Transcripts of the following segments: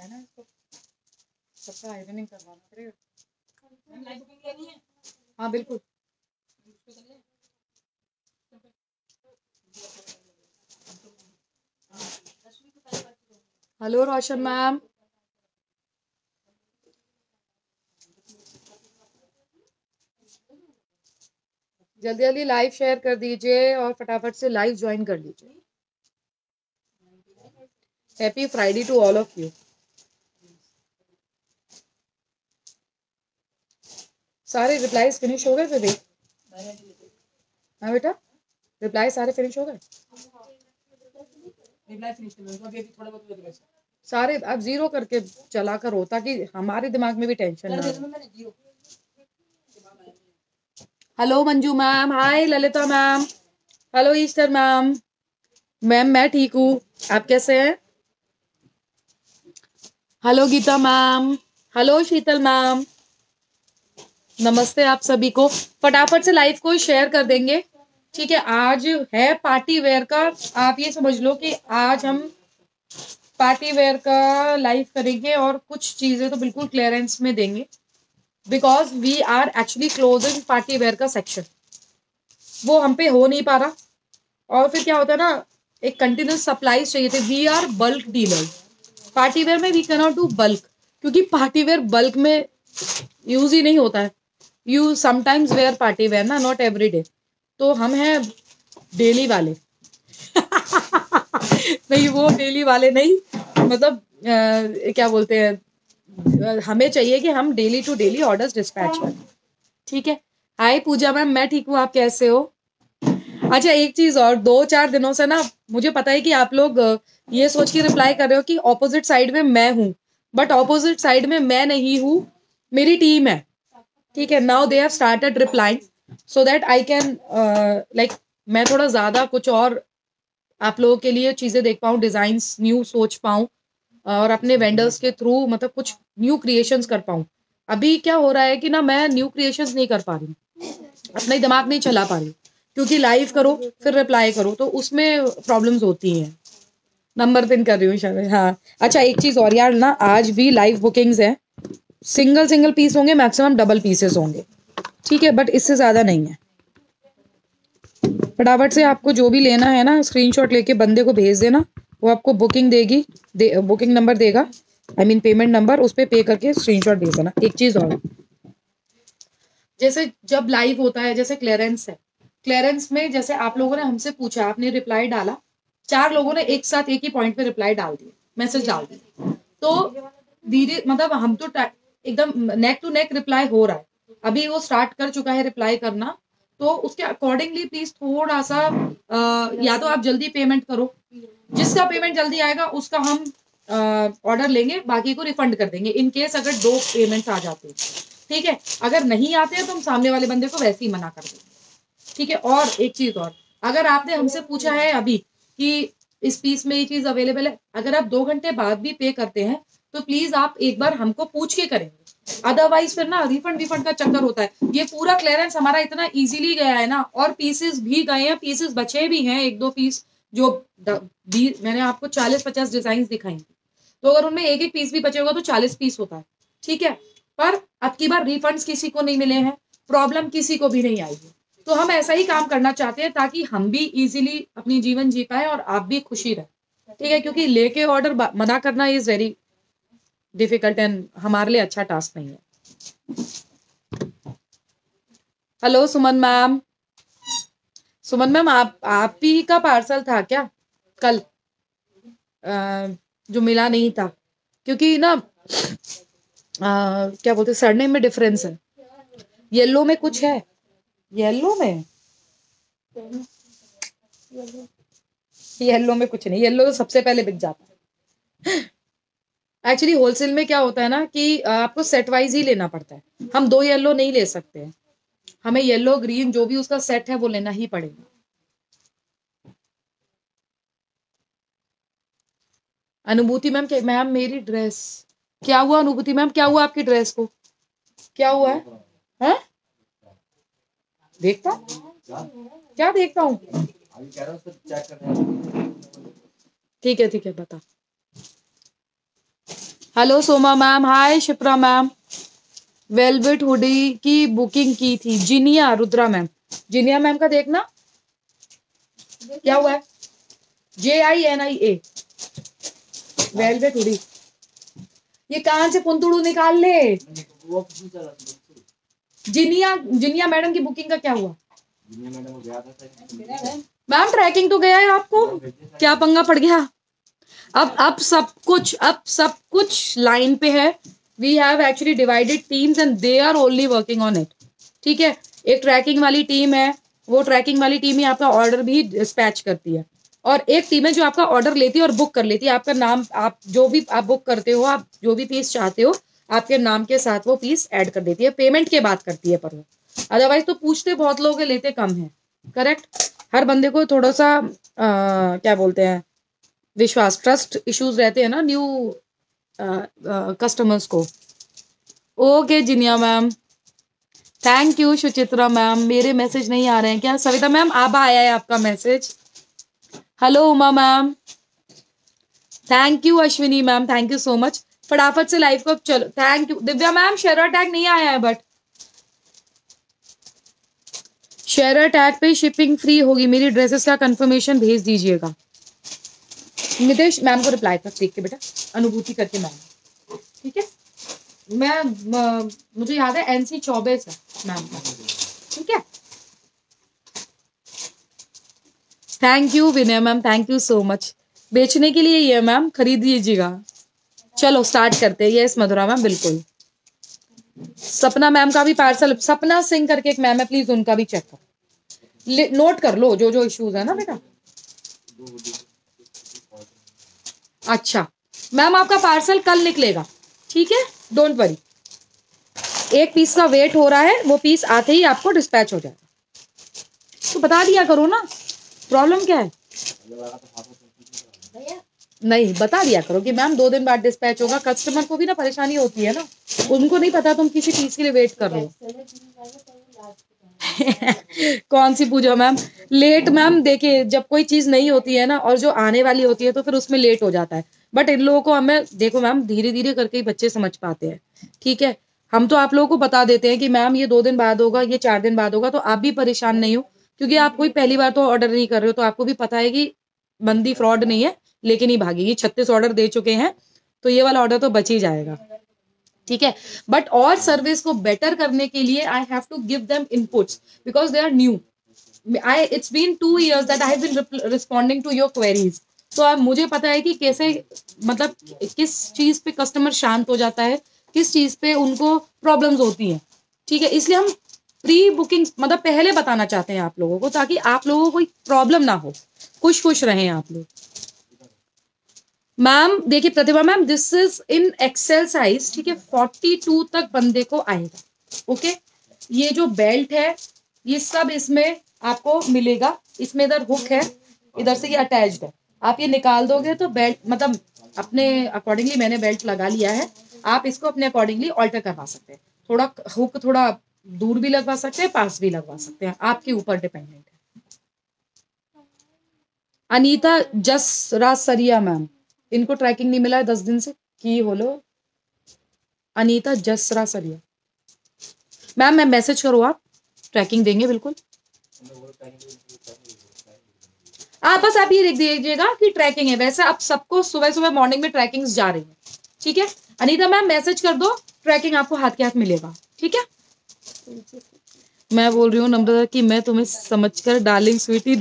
है ना, इसको सबका आयरनिंग करवाना पड़ेगा। हाँ बिल्कुल। हेलो रोशन मैम, जल्दी जल्दी लाइव शेयर कर दीजिए और फटाफट से लाइव ज्वाइन कर लीजिए। Happy Friday to all of you. सारे रिप्लाईज फिनिश हो गए फिर? हाँ बेटा, रिप्लाई सारे फिनिश हो गए? सारे अब जीरो करके चला करो ताकि हमारे दिमाग में भी टेंशन ना हो। Hello Manju ma'am, hi Lalita ma'am, hello Esther ma'am. Ma'am मैं ठीक हूँ, आप कैसे हैं? Hello Geeta ma'am, hello Sheetal ma'am, नमस्ते आप सभी को। फटाफट से लाइव को शेयर कर देंगे, ठीक है? आज है पार्टी वेयर का, आप ये समझ लो कि आज हम पार्टी वेयर का लाइव करेंगे और कुछ चीजें तो बिल्कुल क्लियरेंस में देंगे, because we are actually closing party ware का सेक्शन, वो हम पे हो नहीं पा रहा। और फिर क्या होता है ना, एक कंटिन्यूस सप्लाई चाहिए थे। We are bulk dealer, party ware में we can not do bulk, क्योंकि पार्टी वेयर बल्क में यूज ही नहीं होता है। You sometimes wear party wear ना, नॉट एवरी डे। तो हम हैं डेली वाले नहीं वो डेली वाले नहीं, मतलब क्या बोलते हैं, हमें चाहिए कि हम daily to daily orders dispatch करें, ठीक है? हाय पूजा मैम, मैं ठीक हूँ, आप कैसे हो? अच्छा एक चीज और, 2-4 दिनों से ना मुझे पता है कि आप लोग ये सोच के रिप्लाई कर रहे हो कि ऑपोजिट साइड में मैं हूँ, बट ऑपोजिट साइड में मैं नहीं हूँ, मेरी टीम है, ठीक है? Now they have started replying so that I can like मैं थोड़ा ज्यादा कुछ और आप लोगों के लिए चीजें देख पाऊँ, डिजाइन्स न्यू सोच पाऊँ और अपने वेंडर्स के थ्रू मतलब कुछ न्यू क्रिएशंस कर पाऊँ। अभी क्या हो रहा है कि ना मैं न्यू क्रिएशंस नहीं कर पा रही हूँ, अपना ही दिमाग नहीं चला पा रही हूँ, क्योंकि लाइव करो फिर रिप्लाई करो तो उसमें प्रॉब्लम्स होती हैं। नंबर पिन कर रही हूँ शायद, हाँ। अच्छा एक चीज और यार ना, आज भी लाइव बुकिंग्स है, सिंगल पीस होंगे, मैक्सिमम डबल पीसेस होंगे, ठीक है? बट इससे ज्यादा नहीं है। फटाफट से आपको जो भी लेना है ना, स्क्रीनशॉट लेके बंदे को भेज देना, वो आपको बुकिंग देगी, बुकिंग नंबर देगा, आई मीन पेमेंट नंबर, उस पर पे करके स्क्रीनशॉट भेज देना। एक चीज और, जैसे जब लाइव होता है, जैसे क्लियरेंस है, क्लियरेंस में जैसे आप लोगों ने हमसे पूछा, आपने रिप्लाई डाला, 4 लोगों ने एक साथ एक ही पॉइंट पे रिप्लाई डाल दिया, मैसेज डाल दिया, तो धीरे मतलब हम तो एकदम नेक टू नेक रिप्लाई हो रहा है, अभी वो स्टार्ट कर चुका है रिप्लाई करना, तो उसके अकॉर्डिंगली प्लीज थोड़ा सा या तो आप जल्दी पेमेंट करो, जिसका पेमेंट जल्दी आएगा उसका हम ऑर्डर लेंगे, बाकी को रिफंड कर देंगे इन केस अगर 2 पेमेंट्स आ जाते हैं, ठीक है? अगर नहीं आते हैं तो हम सामने वाले बंदे को वैसे ही मना कर देंगे, ठीक है? और एक चीज और, अगर आपने हमसे पूछा है अभी कि इस पीस में ये चीज अवेलेबल है, अगर आप 2 घंटे बाद भी पे करते हैं तो प्लीज आप एक बार हमको पूछ के करेंगे, अदरवाइज फिर ना रिफंड का चक्कर होता है। ये पूरा क्लियरेंस हमारा इतना इजीली गया है ना, और पीसेस भी गए हैं, पीसेस बचे भी हैं, 1-2 पीस जो मैंने आपको 40-50 डिजाइन दिखाई, तो अगर उनमें एक पीस भी बचे होगा तो 40 पीस होता है, ठीक है? पर अब की बार रिफंड्स किसी को नहीं मिले हैं, प्रॉब्लम किसी को भी नहीं आई है, तो हम ऐसा ही काम करना चाहते हैं ताकि हम भी इजीली अपनी जीवन जी पाए और आप भी खुशी रहे, ठीक है? क्योंकि लेके ऑर्डर मना करना इज वेरी डिफिकल्ट एंड हमारे लिए अच्छा टास्क नहीं है। Hello Suman ma'am, Suman ma'am आप ही का पार्सल था क्या कल जो मिला नहीं था? क्योंकि ना क्या बोलते, सरनेम में डिफरेंस है, येलो में कुछ है, येलो में कुछ नहीं, येलो तो सबसे पहले बिक जाता है। एक्चुअली होलसेल में क्या होता है ना कि आपको सेट वाइज ही लेना पड़ता है, हम 2 येलो नहीं ले सकते हैं, हमें येलो ग्रीन जो भी उसका सेट है वो लेना ही पड़ेगा। अनुभूति मैम, मैम मेरी ड्रेस क्या हुआ? अनुभूति मैम क्या हुआ आपकी ड्रेस को, क्या हुआ है? हाँ? देखता क्या देखता हूँ, ठीक है बता। Hello Soma ma'am, hi Shipra ma'am. Velvet hoodie की बुकिंग की थी जिनिया रुद्रा मैम। जिनिया मैम का देखना क्या हुआ है, JINIA वेलवेट हुडी। ये कान से पुंतुड़ू निकाल ले। जिनिया जिनिया मैडम की बुकिंग का क्या हुआ? मैम ट्रैकिंग तो गया है आपको, क्या पंगा पड़ गया? अब सब कुछ लाइन पे है। We have actually divided teams and they are only working on it. ठीक है, एक ट्रैकिंग वाली टीम है, वो ट्रैकिंग वाली टीम ही आपका ऑर्डर भी डिस्पैच करती है, और एक टीम है जो आपका ऑर्डर लेती है और बुक कर लेती है। आपका नाम, आप जो भी आप बुक करते हो, आप जो भी पीस चाहते हो, आपके नाम के साथ वो पीस ऐड कर देती है। पेमेंट के बाद करती है, पर वो अदरवाइज तो पूछते बहुत लोग हैं, लेते कम है। करेक्ट, हर बंदे को थोड़ा सा क्या बोलते हैं, विश्वास, ट्रस्ट इश्यूज रहते हैं ना न्यू कस्टमर्स को। Okay Jinia ma'am, thank you. Suchitra ma'am, मेरे मैसेज नहीं आ रहे हैं क्या? सविता मैम अब आया है आपका message. Hello Uma ma'am, thank you. Ashwini ma'am, thank you so much. फटाफट से लाइव को चलो, थैंक यू। दिव्या मैम, शेयर टैग नहीं आया है, बट शेयर टैग पे शिपिंग फ्री होगी। मेरी ड्रेसेस का कंफर्मेशन भेज दीजिएगा। नितेश मैम को रिप्लाई कर देख के बेटा, अनुभूति करके मैम। ठीक है, मुझे याद है NC 24 है मैम का। ठीक है, thank you Vinay ma'am, thank you so much. बेचने के लिए ये मैम, खरीद लीजिएगा। चलो स्टार्ट करते हैं। यस मधुरा मैम, बिल्कुल। सपना मैम का भी पार्सल, सपना सिंह करके एक मैम है, प्लीज उनका भी चेक करो, नोट कर लो जो जो इश्यूज है ना बेटा। अच्छा मैम, आपका पार्सल कल निकलेगा, ठीक है, डोंट वरी। एक पीस का वेट हो रहा है, वो पीस आते ही आपको डिस्पैच हो जाएगा। तो बता दिया करो ना, प्रॉब्लम क्या है? नहीं, बता दिया करो कि मैम 2 दिन बाद डिस्पैच होगा। कस्टमर को भी ना परेशानी होती है ना, उनको नहीं पता तुम किसी पीस के लिए वेट कर रहे हो। कौन सी पूजा मैम? लेट मैम, देखिए जब कोई चीज नहीं होती है ना और जो आने वाली होती है तो फिर उसमें लेट हो जाता है। बट इन लोगों को हमें, देखो मैम, धीरे धीरे करके ही बच्चे समझ पाते हैं। ठीक है, हम तो आप लोगों को बता देते हैं कि मैम ये 2 दिन बाद होगा, ये 4 दिन बाद होगा, तो आप भी परेशान नहीं हो, क्योंकि आप कोई पहली बार तो ऑर्डर नहीं कर रहे हो, तो आपको भी पता है कि बंदी फ्रॉड नहीं है, लेकिन ही भागेगी। 36 ऑर्डर दे चुके हैं, तो ये वाला ऑर्डर तो बच ही जाएगा। ठीक है, बट और सर्विस को बेटर करने के लिए I have to give them inputs because they are new. It's been 2 years that I have been responding to your queries. तो अब मुझे पता है कि कैसे, मतलब किस चीज पे कस्टमर शांत हो जाता है, किस चीज पे उनको प्रॉब्लम्स होती हैं। ठीक है, इसलिए हम प्री बुकिंग मतलब पहले बताना चाहते हैं आप लोगों को, ताकि आप लोगों को कोई प्रॉब्लम ना हो, खुश खुश रहें आप लोग। मैम देखिए Pratibha ma'am, this is in XL size. ठीक है, 42 तक बंदे को आएगा। ओके, ये जो बेल्ट है ये सब इसमें आपको मिलेगा। इसमें इधर हुक है, इधर से ये अटैच्ड है। आप ये निकाल दोगे तो बेल्ट, मतलब अपने अकॉर्डिंगली मैंने बेल्ट लगा लिया है, आप इसको अपने अकॉर्डिंगली ऑल्टर करवा सकते हैं। थोड़ा हुक थोड़ा दूर भी लगवा सकते हैं, पास भी लगवा सकते हैं, आपके ऊपर डिपेंडेंट है। अनीता जसरासरिया मैम, इनको ट्रैकिंग नहीं मिला है 10 दिन से, की बोलो। अनीता जसरासरिया मैम, मैं मैसेज करो, आप ट्रैकिंग देंगे बिल्कुल। बस आप ये लिख दीजिएगा कि ट्रैकिंग है। वैसे आप सबको सुबह सुबह मॉर्निंग में ट्रैकिंग जा रही है। ठीक है, अनीता मैम मैसेज कर दो, ट्रैकिंग आपको हाथ के हाथ मिलेगा। ठीक है, मैं बोल रही हूँ नम्रता कि मैं तुम्हें समझकर डार्लिंग स्वीटी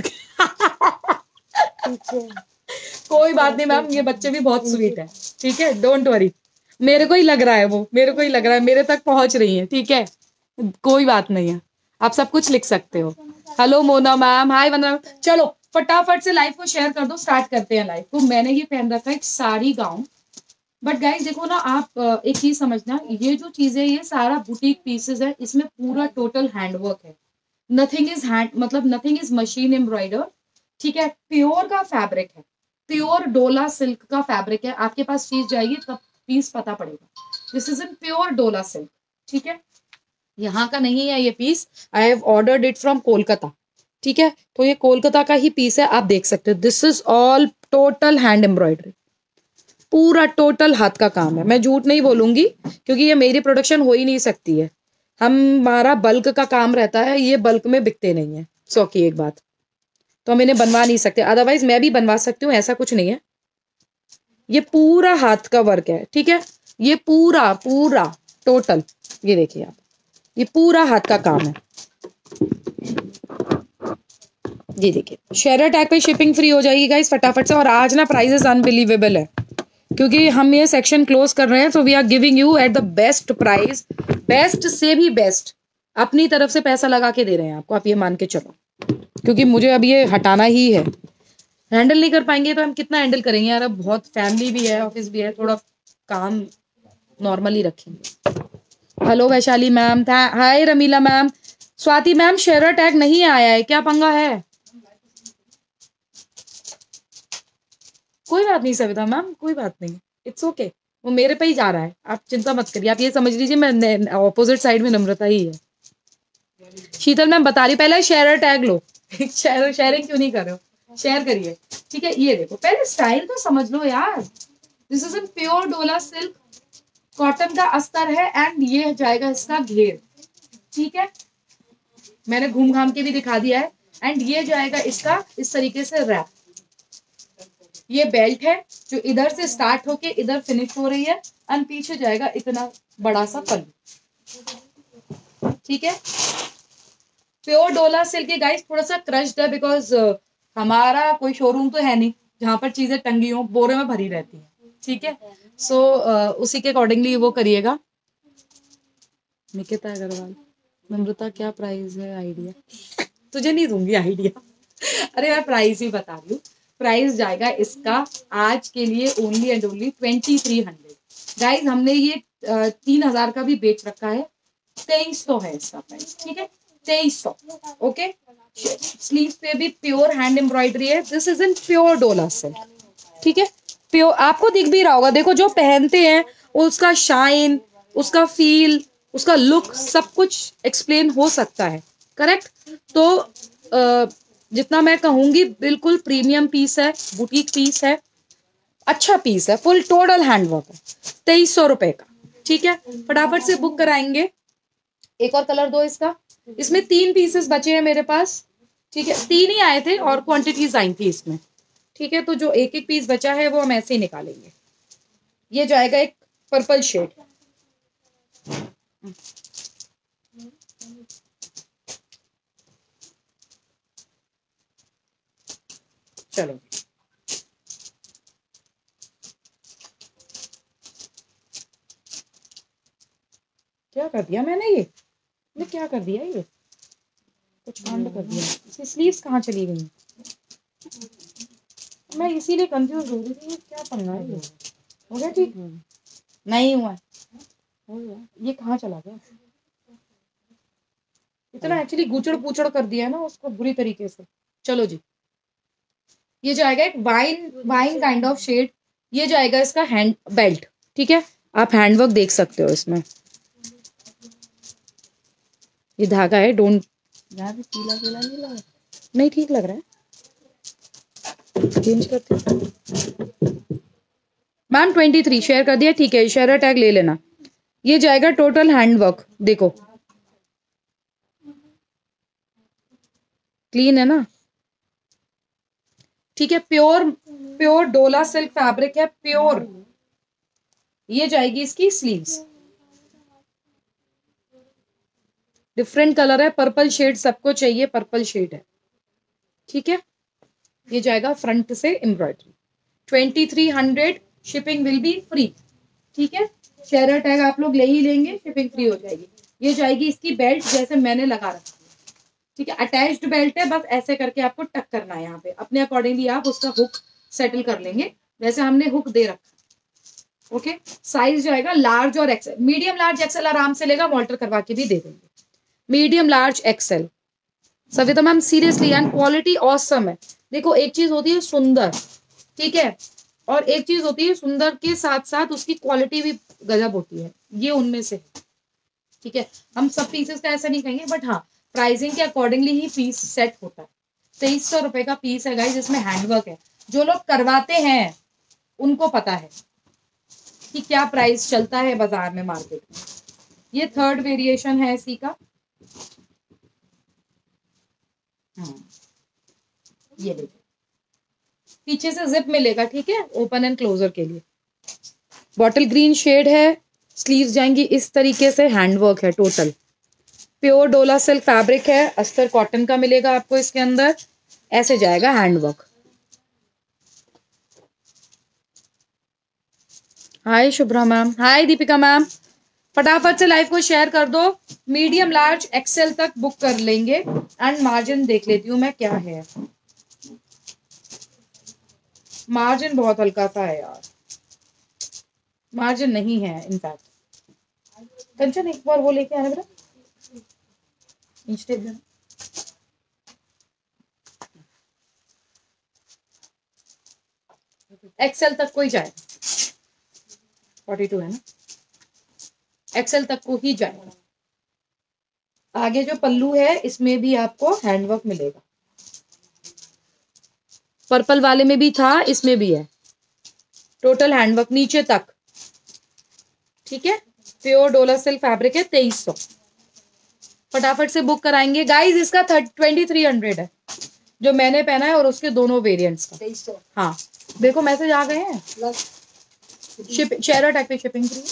कोई बात नहीं मैम, ये बच्चे भी बहुत स्वीट है। ठीक है, डोंट वरी, मेरे को ही लग रहा है, वो मेरे को ही लग रहा है, मेरे तक पहुंच रही है। ठीक है, कोई बात नहीं है, आप सब कुछ लिख सकते हो। Hello Mona ma'am, hi Vandana. चलो फटाफट से लाइव को शेयर कर दो, स्टार्ट करते हैं लाइव को। मैंने ये पहन रखा है एक साड़ी गाउन, बट गाइज देखो ना, आप एक चीज समझना, ये जो चीजें, ये सारा बुटीक पीसेस है, इसमें पूरा टोटल हैंडवर्क है। नथिंग इज हैंड, मतलब नथिंग इज मशीन एम्ब्रॉयडर। ठीक है, प्योर का फैब्रिक है, प्योर डोला सिल्क का फैब्रिक है। आपके पास चीज जाएगी तब पीस पता पड़ेगा। This is in pure Dola silk. ठीक है, यहाँ का नहीं है ये piece, I have ordered it from Kolkata. ठीक है, तो ये कोलकाता का ही पीस है, आप देख सकते हो। This is all total hand embroidery, पूरा टोटल हाथ का काम है, मैं झूठ नहीं बोलूंगी क्योंकि ये मेरी प्रोडक्शन हो ही नहीं सकती है। हमारा बल्क का काम रहता है, ये बल्क में बिकते नहीं है। 100 की एक बात, तो हम इन्हें बनवा नहीं सकते, अदरवाइज मैं भी बनवा सकती हूँ, ऐसा कुछ नहीं है। ये पूरा हाथ का वर्क है, ठीक है, ये पूरा पूरा टोटल, ये देखिए आप, ये पूरा हाथ का काम है। ये देखिए शेयर टैग पे शिपिंग फ्री हो जाएगी गाइस फटाफट से। और आज ना प्राइसेस अनबिलीवेबल है क्योंकि हम ये सेक्शन क्लोज कर रहे हैं, तो we are giving you at the best price, best से भी बेस्ट, अपनी तरफ से पैसा लगा के दे रहे हैं आपको, आप ये मान के चलो, क्योंकि मुझे अब ये हटाना ही है। हैंडल नहीं कर पाएंगे तो हम कितना हैंडल करेंगे यार, अब बहुत फैमिली भी है, ऑफिस भी है, थोड़ा काम नॉर्मली रखेंगे। Hello Vaishali ma'am, hi Ramila ma'am, Swati ma'am share tag नहीं आया है, क्या पंगा है? कोई बात नहीं सविता मैम, कोई बात नहीं, इट्स ओके, वो मेरे पे ही जा रहा है, आप चिंता मत करिए, आप ये समझ लीजिए मैं ऑपोजिट साइड में नम्रता ही है। शीतल मैम बता रही पहले शेयर टैग लो शेयरिंग क्यों नहीं कर रहे हो, शेयर करिए, ठीक है। ये देखो पहले स्टाइल तो समझ लो यार, this is in pure Dola silk, cotton का अस्तर है, एंड ये जाएगा इसका घेर, ठीक है, मैंने घूम घाम के भी दिखा दिया है। एंड ये जाएगा इसका इस तरीके से रैप, ये बेल्ट है जो इधर से स्टार्ट होके इधर फिनिश हो रही है, एंड पीछे जाएगा इतना बड़ा सा पल्लू, ठीक है। प्योर डोला सिल्क के गाइस, थोड़ा सा क्रश्ड है बिकॉज हमारा कोई शोरूम तो है नहीं जहां पर चीजें टंगी हो, बोरे में भरी रहती है, ठीक है। सो उसी के अकॉर्डिंगली वो करिएगा। निकिता अग्रवाल, नम्रता क्या प्राइस है, आइडिया तुझे नहीं दूंगी आइडिया अरे मैं प्राइस ही बता रही हूँ, प्राइस जाएगा इसका आज के लिए ओनली एंड ओनली 2300 गाइज। हमने ये 3000 का भी बेच रखा है, 2300 है इसका प्राइस, ठीक है, 2300, ओके। स्लीव पे भी प्योर हैंड एम्ब्रॉयडरी है, this is in pure Dola silk, ठीक है, प्योर, आपको दिख भी रहा होगा, देखो जो पहनते हैं उसका शाइन, उसका फील, उसका लुक, सब कुछ एक्सप्लेन हो सकता है, करेक्ट। तो जितना मैं कहूंगी बिल्कुल प्रीमियम पीस है, बुटीक पीस है, अच्छा पीस है, फुल टोटल हैंडवर्क है, 2300 रुपए का, ठीक है। फटाफट से बुक कराएंगे। एक और कलर दो इसका, इसमें 3 पीसेस बचे हैं मेरे पास, ठीक है, 3 ही आए थे और क्वांटिटीज आई थी इसमें, ठीक है। तो जो एक एक पीस बचा है वो हम ऐसे ही निकालेंगे। ये जाएगा एक पर्पल शेड, चलो क्या कर दिया मैंने, ये क्या कर दिया, ये कुछ कांड कर दिया। इसकी स्लीव्स कहाँ चली गई, मैं इसीलिए कंफ्यूज हो रही थी, क्या पंगा है ये। हो गया ठीक, नहीं हुआ, हो गया, ये कहाँ चला गया, इतना एक्चुअली गुचड़ पुचड़ कर दिया है ना उसको बुरी तरीके से। चलो जी, ये जाएगा एक wine wine kind of shade, ये जाएगा इसका हैंड बेल्ट, ठीक है, आप हैंडवर्क देख सकते हो इसमें, ये धागा है, डोंट यहाँ भी पीला पीला नहीं लगा, नहीं ठीक लग रहा है, चेंज करते मैम। 23 शेयर कर दिया, ठीक है, शेयर टैग ले लेना। ये जाएगा टोटल हैंडवर्क, देखो क्लीन है ना, ठीक है, pure pure Dola silk fabric है, प्योर। ये जाएगी इसकी स्लीव्स, डिफरेंट कलर है, पर्पल शेड सबको चाहिए, पर्पल शेड है, ठीक है। ये जाएगा फ्रंट से embroidery, 2300, shipping will be free, ठीक है। शेयर टैग आप लोग ले ही लेंगे, शिपिंग फ्री हो जाएगी। ये जाएगी इसकी बेल्ट, जैसे मैंने लगा रखी है, ठीक है, अटैच्ड बेल्ट है, बस ऐसे करके आपको टक करना है यहाँ पे, अपने अकॉर्डिंगली आप उसका हुक सेटल कर लेंगे, वैसे हमने हुक दे रखा, ओके। साइज जाएगा लार्ज और एक्सेल, मीडियम लार्ज एक्सेल आराम से लेगा, मॉल्टर करवा के भी दे देंगे, medium large XL. Savita ma'am seriously and quality awesome है। देखो एक चीज होती है सुंदर, ठीक है, और एक चीज होती है सुंदर के साथ साथ उसकी क्वालिटी भी गजब होती है, ये उनमें से है, ठीक है। हम सब पीसेस का ऐसा नहीं कहेंगे, बट हाँ प्राइसिंग के अकॉर्डिंगली ही पीस सेट होता है। 2300 रुपए का पीस है गाइस, जिसमें हैंडवर्क है, जो लोग करवाते हैं उनको पता है, कि क्या प्राइस चलता है बाजार में, मार्केट में। ये थर्ड वेरिएशन है इसी का। ये देखिए, पीछे से जिप मिलेगा, ठीक है, ओपन एंड क्लोजर के लिए। बॉटल ग्रीन शेड है, स्लीव्स जाएंगी इस तरीके से, हैंडवर्क है total. Pure Dola silk fabric है, अस्तर कॉटन का मिलेगा आपको इसके अंदर, ऐसे जाएगा handwork. Hi Shubhra ma'am, hi Deepika ma'am, फटाफट से लाइव को शेयर कर दो। मीडियम लार्ज एक्सेल तक बुक कर लेंगे। एंड मार्जिन देख लेती हूँ मैं क्या है। मार्जिन बहुत हल्का सा है यार, मार्जिन नहीं है इनफैक्ट। कंचन एक बार वो लेके आना बेटा, इंच टेप देना। एक्सेल तक को ही जाए, 42 है ना, एक्सेल तक को ही जाएगा। आगे जो पल्लू है इसमें भी आपको हैंडवर्क मिलेगा, पर्पल वाले में भी था, इसमें भी है, टोटल हैंडवर्क नीचे तक, ठीक है। प्योर डोला सिल्क फैब्रिक है, 2300। फटाफट से बुक कराएंगे गाइस। इसका 2300 है जो मैंने पहना है, और उसके दोनों वेरिएंट्स का 2300। हाँ देखो मैसेज आ गए हैं, शिप शेयर टैग पे shipping free.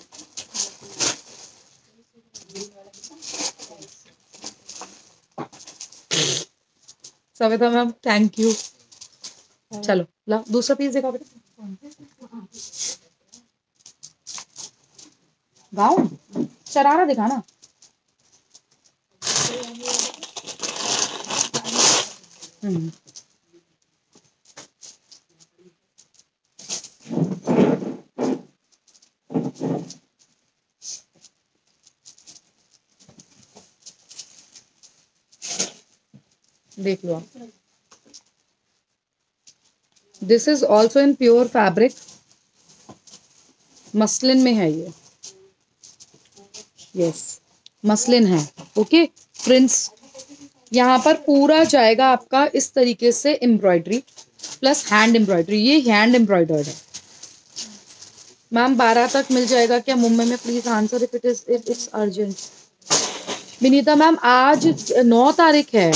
Savita ma'am thank you. चलो ला दूसरा पीस देखा बेटा, गाउन शरारा दिखाना। देख लो आप, this is also in pure fabric, muslin में है ये, यस मसलिन है, ओके। प्रिंस यहाँ पर पूरा जाएगा आपका इस तरीके से, एम्ब्रॉयडरी प्लस हैंड एम्ब्रॉयडरी, ये हैंड एम्ब्रॉयडर्ड है। मैम 12 तक मिल जाएगा क्या मुंबई में, please answer if it's urgent. Vinita ma'am आज 9 तारीख है,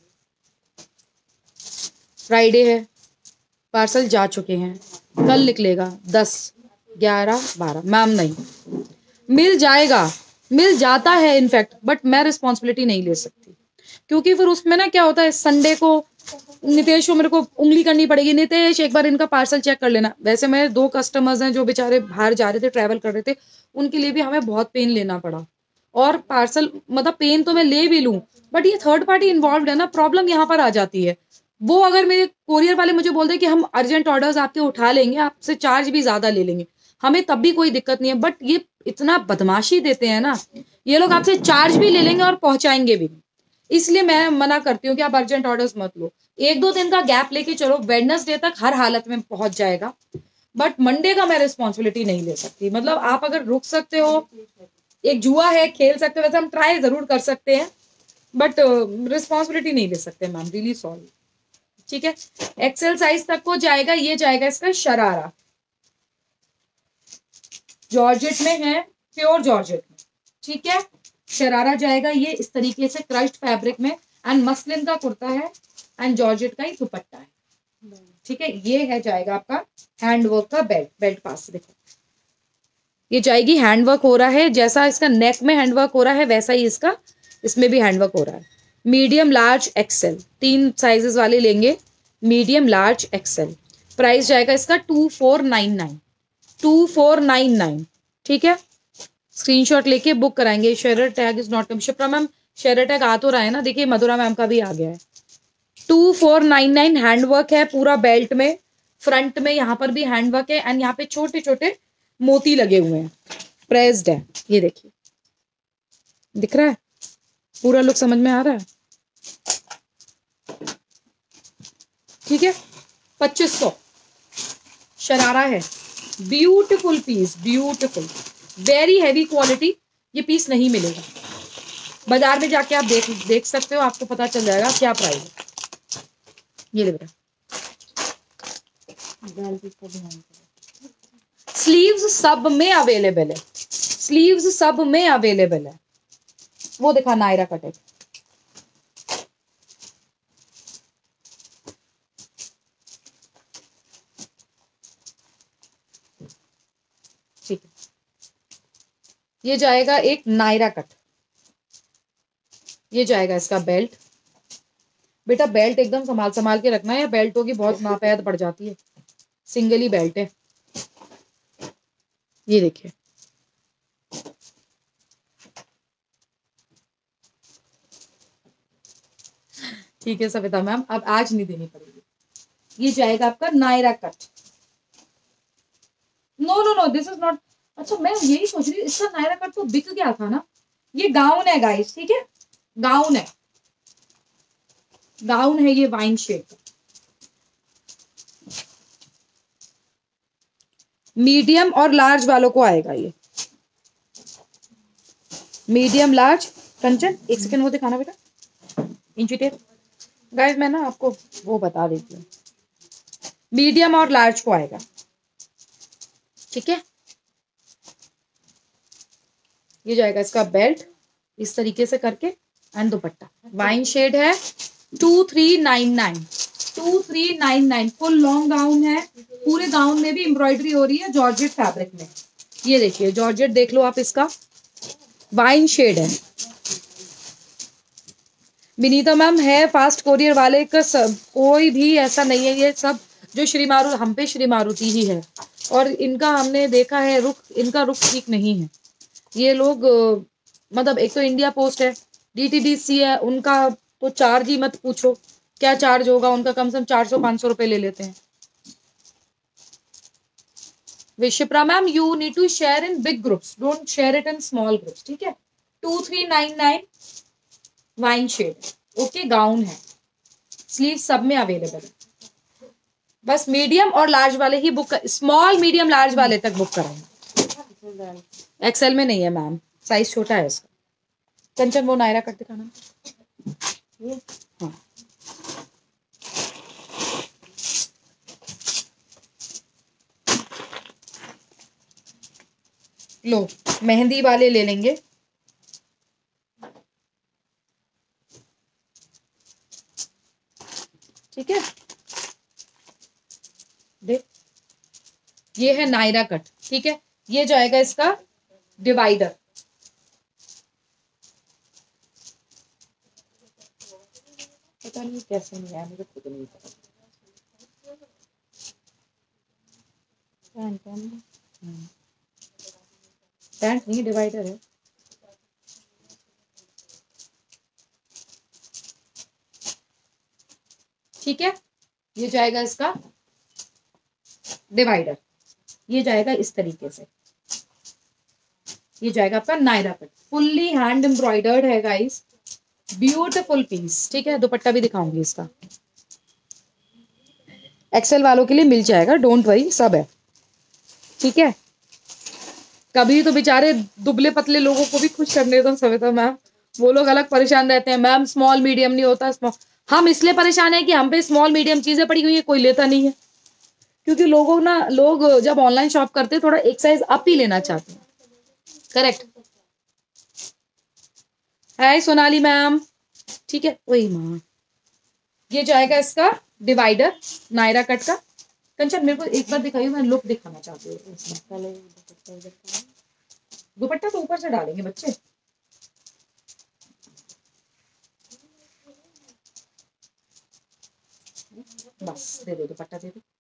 फ्राइडे है, पार्सल जा चुके हैं, कल निकलेगा 10, 11, 12। मैम नहीं, मिल जाएगा, मिल जाता है इनफैक्ट, बट मैं रिस्पॉन्सिबिलिटी नहीं ले सकती, क्योंकि फिर उसमें ना क्या होता है, संडे को नितेश को मेरे को उंगली करनी पड़ेगी, नितेश एक बार इनका पार्सल चेक कर लेना। वैसे मेरे 2 कस्टमर्स हैं जो बेचारे बाहर जा रहे थे, ट्रैवल कर रहे थे, उनके लिए भी हमें बहुत पेन लेना पड़ा। और पार्सल मतलब पेन तो मैं ले भी लूं, बट ये थर्ड पार्टी इन्वॉल्व है ना, प्रॉब्लम यहाँ पर आ जाती है। वो अगर मेरे कोरियर वाले मुझे बोल दे कि हम अर्जेंट ऑर्डर्स आपके उठा लेंगे, आपसे चार्ज भी ज्यादा ले लेंगे, हमें तब भी कोई दिक्कत नहीं है, बट ये इतना बदमाशी देते हैं ना, ये लोग आपसे चार्ज भी ले लेंगे और पहुंचाएंगे भी, इसलिए मैं मना करती हूँ कि आप अर्जेंट ऑर्डर्स मत लो। 1-2 दिन का गैप लेके चलो, वेडनेसडे तक हर हालत में पहुंच जाएगा, बट मंडे का मैं रिस्पॉन्सिबिलिटी नहीं ले सकती। मतलब आप अगर रुक सकते हो, एक जुआ है, खेल सकते हो, वैसे हम ट्राई जरूर कर सकते हैं, बट रिस्पॉन्सिबिलिटी नहीं ले सकते मैम, रियली सॉरी, ठीक है। एक्सेल साइज तक को जाएगा, ये जाएगा इसका शरारा, जॉर्जेट में है, प्योर जॉर्जेट में, ठीक है। शरारा जाएगा ये इस तरीके से क्रश्ड फैब्रिक में, एंड मसलिन का कुर्ता है, एंड जॉर्जेट का ही दुपट्टा है, ठीक है। ये है जाएगा आपका हैंडवर्क का बेल्ट, बेल्ट पास देखो, ये जाएगी, हैंडवर्क हो रहा है, जैसा इसका नेक में हैंडवर्क हो रहा है वैसा ही इसका इसमें भी हैंडवर्क हो रहा है। मीडियम लार्ज एक्सेल 3 साइजेस वाले लेंगे, मीडियम लार्ज एक्सेल, प्राइस जाएगा इसका 2499, 2499, ठीक है। स्क्रीनशॉट लेके बुक कराएंगे। Share tag is not, Shipra ma'am share tag आ तो रहा है ना, देखिए मधुरा मैम का भी आ गया है। 2499 हैंडवर्क है पूरा बेल्ट में, फ्रंट में यहाँ पर भी हैंडवर्क है, एंड यहाँ पे छोटे छोटे मोती लगे हुए हैं, प्रेस्ड है, ये देखिए दिख रहा है, पूरा लुक समझ में आ रहा है, ठीक है। 2500 शरारा है, beautiful piece, beautiful, very heavy quality, ये पीस नहीं मिलेगा बाजार में, जाके आप देख सकते हो, आपको पता चल जाएगा क्या प्राइस है। ये ले बेटा, स्लीव्स सब में अवेलेबल है, स्लीव्स सब में अवेलेबल है। वो देखा नायरा कट है, ठीक है। ये जाएगा एक नायरा कट, ये जाएगा इसका बेल्ट। बेटा बेल्ट एकदम संभाल संभाल के रखना है, बेल्टों की बहुत नापैद पड़ जाती है। सिंगल ही बेल्ट है, ये देखिए। ठीक है सविता मैम, अब आज नहीं देनी पड़ेगी। ये जाएगा आपका Naira cut. No no no, this is not. अच्छा मैं यही सोच रही हूँ, इसका नायरा कट तो बिक गया था ना। ये गाउन है गाइस, ठीक है, गाउन है, गाउन है ये वाइन शेड का। मीडियम और लार्ज वालों को आएगा ये, मीडियम लार्ज। कंचन एक सेकंड वो दिखाना बेटा, इंची टेप। गाइस मैं ना आपको वो बता देती हूँ, मीडियम और लार्ज को आएगा, ठीक है। ये जाएगा इसका बेल्ट इस तरीके से करके, एंड दुपट्टा वाइन शेड है। 2399, 2399 फुल लॉन्ग गाउन है। पूरे गाउन में भी एम्ब्रॉयडरी हो रही है जॉर्जेट फैब्रिक में। ये देखिए जॉर्जेट देख लो आप, इसका वाइन शेड है। विनीता मैम है फास्ट कोरियर वाले का सब, कोई भी ऐसा नहीं है, ये सब जो श्री मारुति, हम पे श्री मारुति ही है, और इनका हमने देखा है रुख, इनका रुख ठीक नहीं है। ये लोग मतलब एक तो इंडिया पोस्ट है, डीटीडीसी है, उनका तो चार्ज ही मत पूछो, क्या चार्ज होगा उनका, कम से कम 400-500 रुपए ले लेते हैं। विशिप्रा ma'am you need to share in big groups, don't share it in small groups, ठीक है। 2399 वाइन शेड, ओके, गाउन है, स्लीव सब में अवेलेबल है। बस मीडियम और लार्ज वाले ही बुक कर, स्मॉल मीडियम लार्ज वाले तक बुक कराएंगे, एक्सेल में नहीं है मैम, साइज छोटा है इसका। कंचन वो नायरा कट दिखाना। हाँ लो, मेहंदी वाले ले लेंगे, ठीक है। देख ये है नायरा कट, ठीक है। ये जाएगा इसका डिवाइडर, पता नहीं कैसे नहीं आया, मुझे खुद नहीं पता। पैंट नहीं, डिवाइडर है। ठीक है, ये जाएगा इसका डिवाइडर, ये जाएगा इस तरीके से, ये जाएगा आपका Naira cut, fully hand embroidered है गाइस, ब्यूटीफुल पीस, ठीक है। दुपट्टा भी दिखाऊंगी इसका, एक्सेल वालों के लिए मिल जाएगा, डोंट वरी, सब है, ठीक है। कभी तो बेचारे दुबले पतले लोगों को भी खुश करने दो सविता मैम, वो लोग अलग परेशान रहते हैं, मैम स्मॉल मीडियम नहीं होता, स्मॉल। हम इसलिए परेशान है कि हम पे स्मॉल मीडियम चीजें पड़ी हुई है, कोई लेता नहीं है, क्योंकि लोग जब ऑनलाइन शॉप करते हैं थोड़ा एक साइज अप ही लेना चाहते हैं, करेक्ट है सोनाली मैम, ठीक है। वही माँ, ये जाएगा इसका डिवाइडर नायरा कट का। कंचन मेरे को एक बार दिखाइए, मैं लुक दिखाना चाहती हूँ। दुपट्टा तो ऊपर से डालेंगे बच्चे, बस दे दो, दुपट्टा दे दो,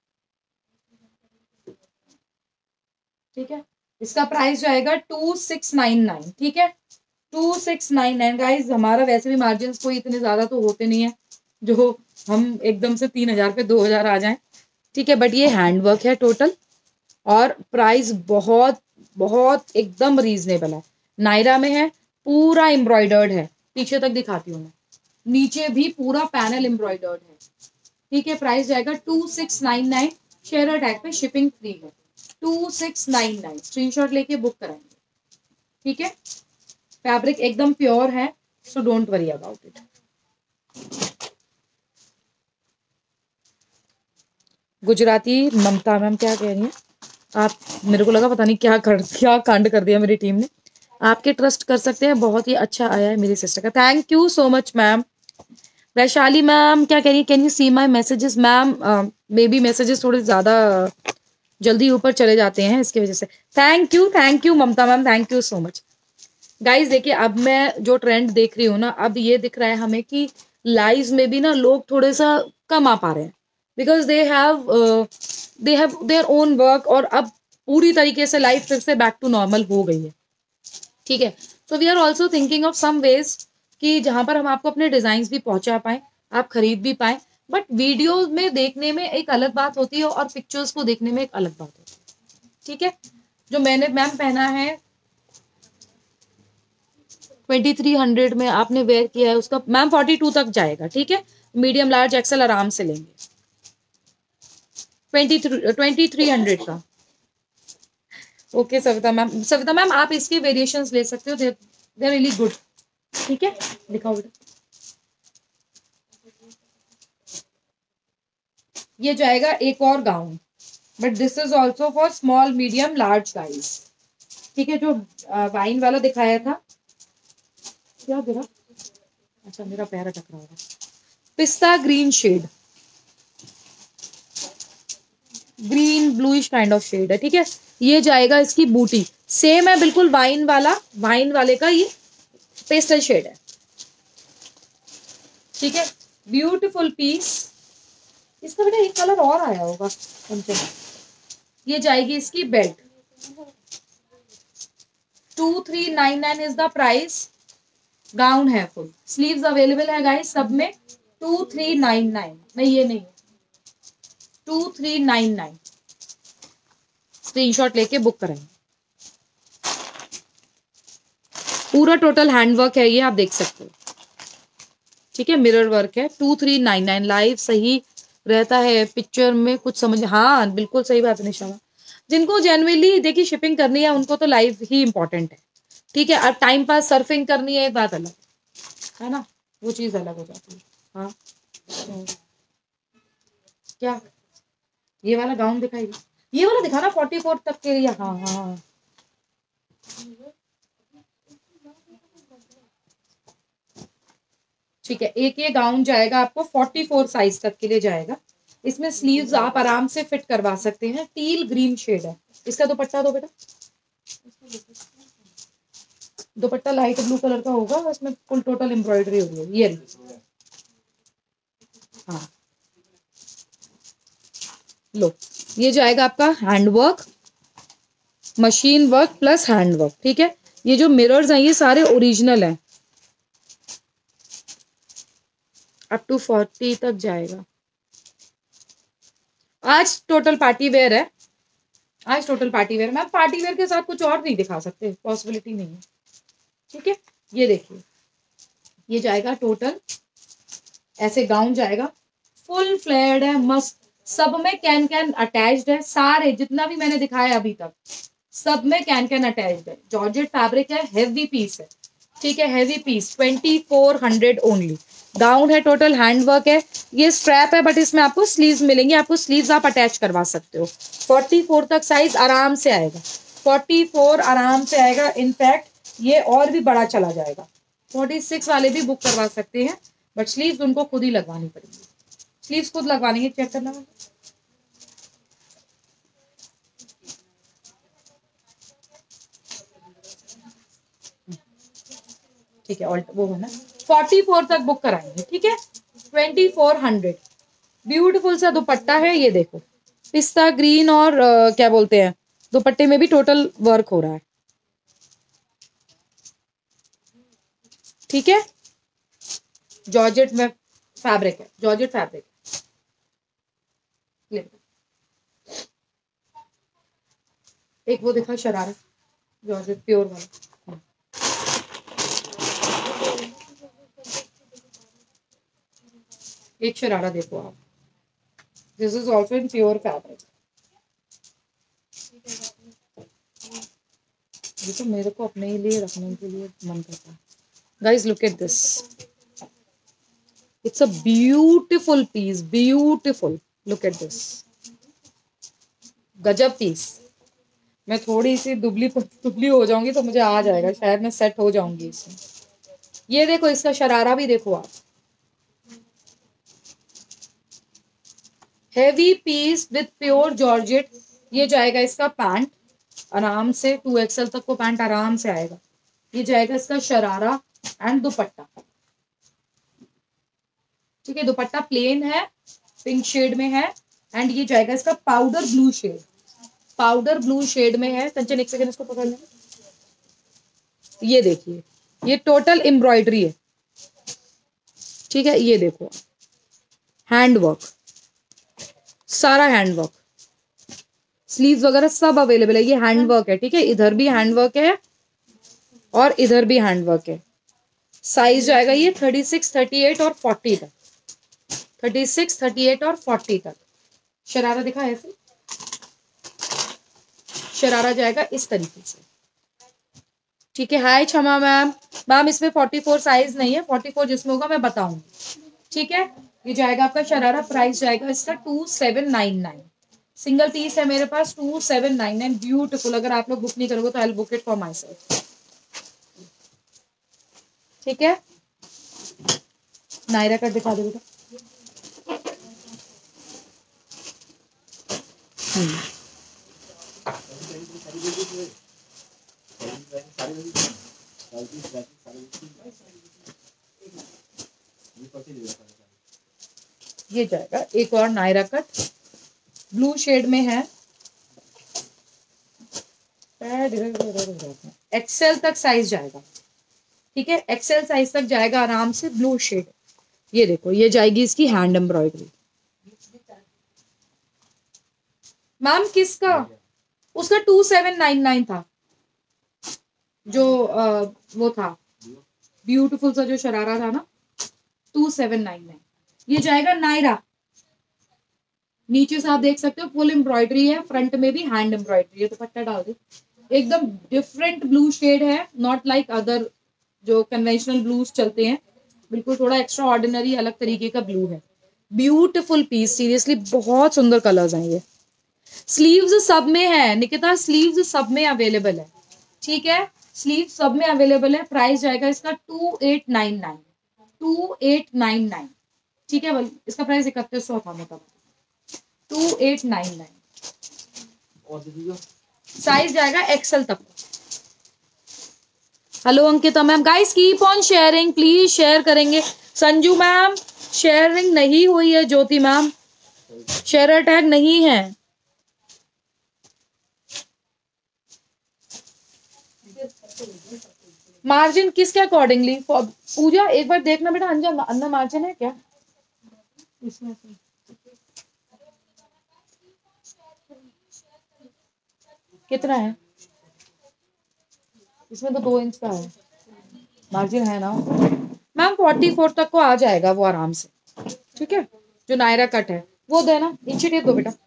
ठीक है। इसका प्राइस जाएगा 2699, ठीक है, 2699 गाइस। हमारा वैसे भी मार्जिन कोई इतने ज्यादा तो होते नहीं है जो हम एकदम से 3000 पे 2000 आ जाएं, ठीक है। बट ये हैंडवर्क है टोटल, और प्राइस बहुत बहुत एकदम रीजनेबल है, नायरा में है, पूरा एम्ब्रॉयडर्ड है, पीछे तक दिखाती हूँ मैं, नीचे भी पूरा पैनल एम्ब्रॉयडर्ड है, ठीक है। प्राइस जाएगा 2699, शेयर टैग पे शिपिंग फ्री है, 2699, स्क्रीनशॉट लेके बुक कराएंगे, ठीक है। फैब्रिक एकदम प्योर है, so don't worry about it. Gujarati Mamta ma'am क्या कह रही है, आप, मेरे को लगा पता नहीं क्या कांड कर दिया मेरी टीम ने। आपके ट्रस्ट कर सकते हैं, बहुत ही अच्छा आया है मेरी सिस्टर का। Thank you so much ma'am. Vaishali ma'am क्या कह रही है, can you see my messages? Ma'am maybe messages थोड़े ज्यादा जल्दी ऊपर चले जाते हैं, इसकी वजह से। Thank you Mamta ma'am, thank you so much. Guys देखिए, अब मैं जो ट्रेंड देख रही हूँ ना, अब ये दिख रहा है हमें कि लाइव में भी ना लोग थोड़े सा कम आ पा रहे हैं, because they have their own work, और अब पूरी तरीके से लाइफ फिर से बैक टू नॉर्मल हो गई है। ठीक है, so we are also thinking of some ways कि जहां पर हम आपको अपने डिजाइन भी पहुंचा पाए, आप खरीद भी पाए। बट वीडियो में देखने में एक अलग बात होती है और पिक्चर्स को देखने में एक अलग बात होती है। ठीक है, जो मैंने मैम पहना है 2300 में, आपने वेयर किया है, उसका मैम 42 तक जाएगा। ठीक है, मीडियम लार्ज एक्सेल आराम से लेंगे 2300 का। ओके सविता मैम आप इसके वेरिएशंस ले सकते हो, दे आर रियली गुड। ठीक है, दिखाओ बेटा। ये जाएगा एक और gown, but this is also for small medium large guys. ठीक है, जो वाइन वाला दिखाया था, क्या गिरा, अच्छा मेरा पैर अटक रहा होगा, pista green shade, green bluish kind of shade है। ठीक है, ये जाएगा, इसकी बूटी सेम है बिल्कुल वाइन वाला, वाइन वाले का ये पेस्टल शेड है। ठीक है, ब्यूटीफुल पीस। इसका बेटा एक कलर और आया होगा उनके। ये जाएगी इसकी belt, 2399 is the price. Gown है फुल, स्लीव्स अवेलेबल है गाइस सब में। 2399, नहीं ये नहीं, 2399। स्क्रीनशॉट लेके बुक कराएंगे। पूरा टोटल हैंडवर्क है ये, आप देख सकते हो। ठीक है, मिरर वर्क है। 2399 लाइव सही रहता है, पिक्चर में कुछ समझ, हाँ बिल्कुल सही बात है निशा। जिनको जेन्युइनली देखिए शिपिंग करनी है उनको तो लाइव ही इंपॉर्टेंट है। ठीक है, अब टाइम पास सर्फिंग करनी है एक बात अलग है ना, वो चीज अलग हो जाती है। हाँ क्या, ये वाला गाउन दिखाई, ये वाला दिखाना 44 तक के लिए। हाँ हाँ, ठीक है, एक ये गाउन जाएगा आपको 44 साइज तक के लिए जाएगा। इसमें स्लीव्स आप आराम से फिट करवा सकते हैं। टील ग्रीन शेड है इसका। दुपट्टा दो बेटा, दुपट्टा लाइट ब्लू कलर का होगा, इसमें फुल टोटल एम्ब्रॉयडरी हो रही है ये। हाँ लो, ये जाएगा आपका handwork, machine work plus handwork. ठीक है, ये जो मिरर्स हैं ये सारे ओरिजिनल हैं। अप टू 40 तक जाएगा। आज टोटल पार्टी वेयर है, आज total party wear. Ma'am party wear के साथ कुछ और नहीं दिखा सकते, पॉसिबिलिटी नहीं है। ठीक है, ये देखिए, ये जाएगा टोटल ऐसे गाउन जाएगा, फुल फ्लेयर्ड है, मस्त। सब में कैन कैन अटैच्ड है, सारे जितना भी मैंने दिखाया अभी तक सब में कैन कैन अटैच्ड है। जॉर्जेट फैब्रिक है, हेवी पीस है। ठीक है, हेवी पीस 2400 ओनली। गाउन है, टोटल हैंडवर्क है। ये स्ट्रैप है बट इसमें आपको स्लीव्स मिलेंगे, आपको स्लीव्स आप अटैच करवा सकते हो। 44 तक साइज आराम से आएगा, 44 आराम से आएगा। इनफैक्ट ये और भी बड़ा चला जाएगा, 46 वाले भी बुक करवा सकते हैं, बट स्लीव्स उनको खुद ही लगवानी पड़ेगी। स्लीव्स खुद लगवा लेंगे, चेक करना। ठीक है, वो है ना, 44 तक बुक कराएंगे। ठीक है, 2400। ब्यूटीफुल सा दुपट्टा है, ये देखो पिस्ता ग्रीन, और क्या बोलते हैं, दुपट्टे में भी टोटल वर्क हो रहा है। ठीक है, जॉर्जेट में फैब्रिक है, जॉर्जेट फैब्रिक। एक वो देखा शरारा, जॉर्जेट प्योर वाला। एक शरारा देखो आप, this is also in pure fabric. ये तो मेरे को अपने लिए रखने के लिए मन करता है। Guys look at this, it's a beautiful piece, beautiful. Look at this, गजब पीस। मैं थोड़ी सी दुबली दुबली हो जाऊंगी तो मुझे आ जाएगा, शायद मैं सेट हो जाऊंगी इसमें। ये देखो इसका शरारा भी देखो आप, heavy piece with pure georgette. ये जाएगा इसका पैंट, आराम से 2XL तक को पैंट आराम से आएगा। ये जाएगा इसका शरारा एंड दुपट्टा। ठीक है, दुपट्टा प्लेन है, पिंक शेड में है, एंड ये जाएगा इसका powder blue shade, powder blue shade में है। कंचन एक सेकंड इसको पकड़ लें। ये देखिए, ये टोटल एम्ब्रॉयडरी है। ठीक है, ये देखो हैंड वर्क, सारा हैंड वर्क, स्लीव्स वगैरह सब अवेलेबल है। ये हैंड वर्क है, ठीक है, इधर भी हैंड वर्क है और इधर भी हैंड वर्क है। साइज जाएगा ये 36, 38 और 40 तक, 36, 38 और 40 तक। शरारा दिखा ऐसे, शरारा जाएगा इस तरीके से। ठीक है, हाय क्षमा मैम, मैम इसमें 44 साइज नहीं है, 44 जिसमें होगा मैं बताऊंगी। ठीक है, ये जाएगा आपका शरारा, प्राइस जाएगा इसका 2799। सिंगल पीस है मेरे पास, 2799। ब्यूटीफुल, अगर आप लोग बुक नहीं करोगे तो I will book it for myself. ठीक है, नायरा का दिखा दो बेटा। ये जाएगा एक और नायरा कट, ब्लू शेड में है, एक्सेल तक साइज जाएगा। ठीक है, एक्सेल साइज तक जाएगा आराम से, ब्लू शेड। ये देखो, ये जाएगी इसकी हैंड एम्ब्रॉयडरी। मैम किसका, उसका 2799 था, जो वो था ब्यूटीफुल सा जो शरारा था ना, 2799। ये जाएगा नायरा, नीचे से आप देख सकते हो फुल एम्ब्रॉयडरी है, फ्रंट में भी हैंड एम्ब्रॉयडरी है। दुपट्टा डाल दे, एकदम डिफरेंट ब्लू शेड है, नॉट लाइक अदर जो कन्वेंशनल ब्लूज चलते हैं, बिल्कुल थोड़ा एक्स्ट्रा ऑर्डिनरी अलग तरीके का ब्लू है। ब्यूटीफुल पीस, सीरियसली बहुत सुंदर कलर्स हैं ये। स्लीव्स सब में है निकिता, स्लीव्स सब में अवेलेबल है। ठीक है, स्लीव सब में अवेलेबल है। प्राइस जाएगा इसका 2899, 2899। ठीक है, इसका प्राइस 3100 था मतलब, 2899। साइज जाएगा एक्सेल तक। Hello Ankita ma'am, guys keep on sharing, please share करेंगे। संजू मैम शेयरिंग नहीं हुई है, ज्योति मैम शेयर टैग नहीं है। मार्जिन किसके अकॉर्डिंगली, पूजा एक बार देखना बेटा, अंदर मार्जिन है क्या इसमें से? कितना है इसमें? तो 2 इंच का है मार्जिन, है ना मैम? 44 तक को आ जाएगा वो आराम से। ठीक है, जो नायरा कट है वो देना, इंची टेप दो बेटा,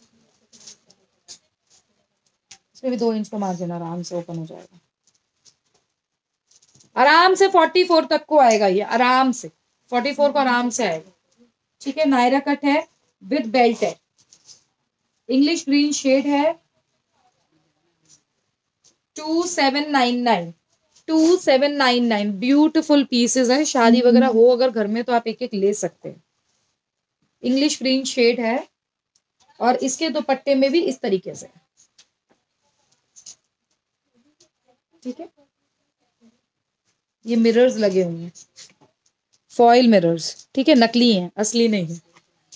इसमें भी 2 इंच का मार्जिन, आराम से ओपन हो जाएगा, आराम से 44 तक को आएगा ये, आराम से 44 को आराम से आएगा। ठीक है, नायरा कट है विद बेल्ट है, इंग्लिश ग्रीन शेड है, 2799, 2799। ब्यूटीफुल पीसेस है, शादी वगैरह हो अगर घर में तो आप एक एक ले सकते हैं। इंग्लिश ग्रीन शेड है और इसके दुपट्टे में भी इस तरीके से। ठीक है, ये मिरर्स लगे हुए हैं, फॉइल मिरर्स। ठीक है, नकली हैं, असली नहीं है।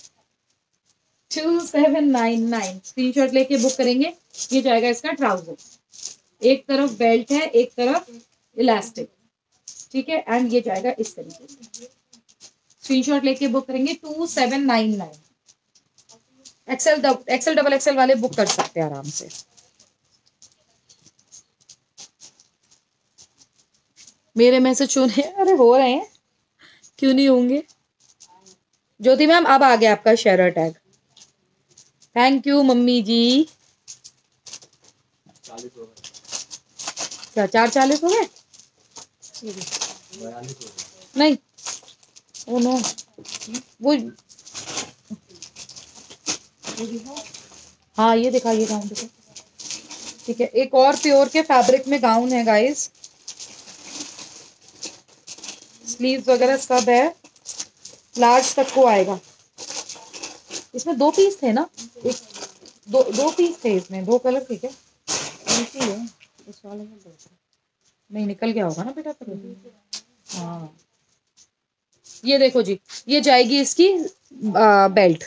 2799 स्क्रीनशॉट लेके बुक करेंगे। ये जाएगा इसका ट्राउजर, एक तरफ बेल्ट है एक तरफ इलास्टिक। ठीक है, एंड ये जाएगा इस तरीके से। स्क्रीनशॉट लेके बुक करेंगे 2799। एक्सेल डबल एक्सेल वाले बुक कर सकते हैं आराम से। मेरे मैसेज सुने, अरे हो रहे हैं, क्यों नहीं होंगे। ज्योति मैम अब आ गया आपका share tag, thank you mummy ji. क्या 440 हो गए? नहीं, ओ नो, वो हाँ ये दिखा, ये काम दिखा, ठीक है, एक और प्योर के फैब्रिक में गाउन है गाइस, स्लीव्स वगैरह सब है, लार्ज तक को आएगा। इसमें 2 पीस थे ना, एक दो पीस थे इसमें, 2 कलर थे क्या? एक ही है इस वाले में, 2 नहीं निकल गया होगा ना बेटा कलर। हाँ ये देखो जी, ये जाएगी इसकी बेल्ट।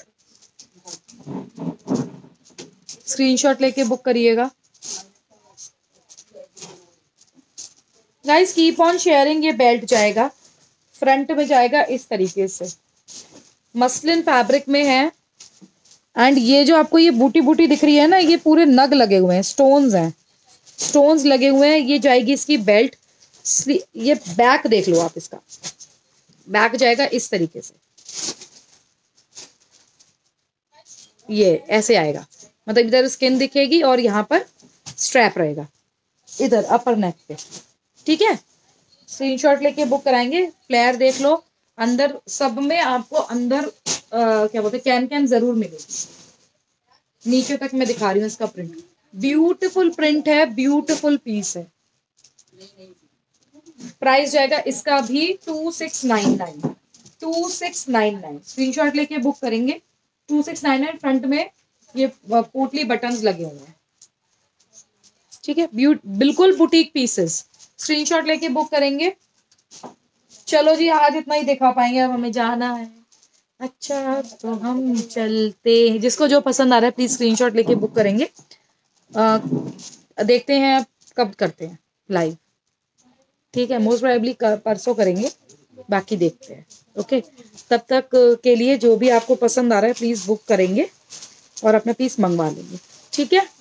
स्क्रीनशॉट लेके बुक करिएगा गाइस, कीप ऑन शेयरिंग। ये बेल्ट जाएगा, फ्रंट में जाएगा इस तरीके से, मसलिन फैब्रिक में है। एंड ये जो आपको ये बूटी बूटी दिख रही है ना, ये पूरे नग लगे हुए हैं, स्टोन्स हैं, स्टोन्स लगे हुए हैं। ये जाएगी इसकी बेल्ट। ये बैक देख लो आप, इसका बैक जाएगा इस तरीके से, ये ऐसे आएगा, मतलब इधर स्किन दिखेगी और यहाँ पर स्ट्रैप रहेगा इधर अपर नेक पे। ठीक है, स्क्रीनशॉट लेके बुक कराएंगे। फ्लेयर देख लो, अंदर सब में आपको अंदर क्या बोलते हैं, कैन जरूर मिलेगी। नीचे तक मैं दिखा रही हूँ इसका प्रिंट, ब्यूटीफुल प्रिंट है, ब्यूटीफुल पीस है। प्राइस जाएगा इसका भी 2699, 2699। स्क्रीनशॉट लेके बुक करेंगे, 2699। फ्रंट में ये पोटली बटन्स लगे हुए हैं। ठीक है, बिल्कुल बुटीक पीसेस। स्क्रीनशॉट लेके बुक करेंगे। चलो जी, आज इतना ही दिखा पाएंगे, अब हमें जाना है। अच्छा तो हम चलते हैं। जिसको जो पसंद आ रहा है प्लीज स्क्रीनशॉट लेके बुक करेंगे। देखते हैं कब करते हैं लाइव। ठीक है, मोस्ट प्रोबेबली परसों करेंगे, बाकी देखते हैं। ओके, तब तक के लिए जो भी आपको पसंद आ रहा है प्लीज बुक करेंगे और अपना पीस मंगवा लेंगे। ठीक है,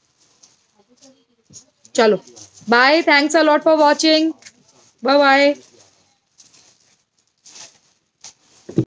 चलो bye, thanks a lot for watching, bye bye.